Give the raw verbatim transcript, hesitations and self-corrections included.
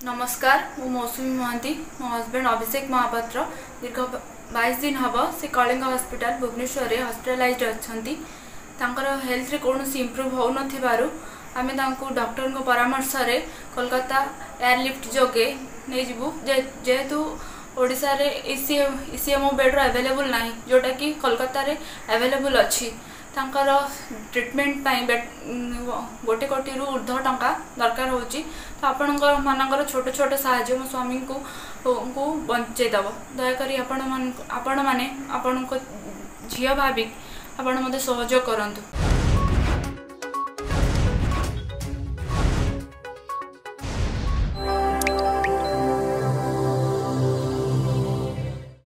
नमस्कार मु मौसुमी महांती मो हस्बैंड अभिषेक महापात्र दीर्घ बाईस दिन हम से कलिंग हॉस्पिटल भुवनेश्वर रे हॉस्पिटलाइज्ड अच्छा हेल्थ रे कौन इम्प्रूव हो नथिबारु आमे तांको डॉक्टर को परामर्श रे कोलकाता एयरलिफ्ट जोगे नहीं जीवु जेहेतु ओडिसा रे ईसीएमओ बेड अवेलेबल नाही जोटा कि कोलकाता रे अवेलेबल अच्छी तांकर ट्रीटमेंट पाई गोटे कोटी रु ऊर्ध्व टंका दरकार होची तो आपण मानकर छोट छोट साहाय्य मो स्वामी को को बंचे दब दयाकरी आपण मान आपण माने आपण को झिया भाभी आपण मते सहयोग करंतु।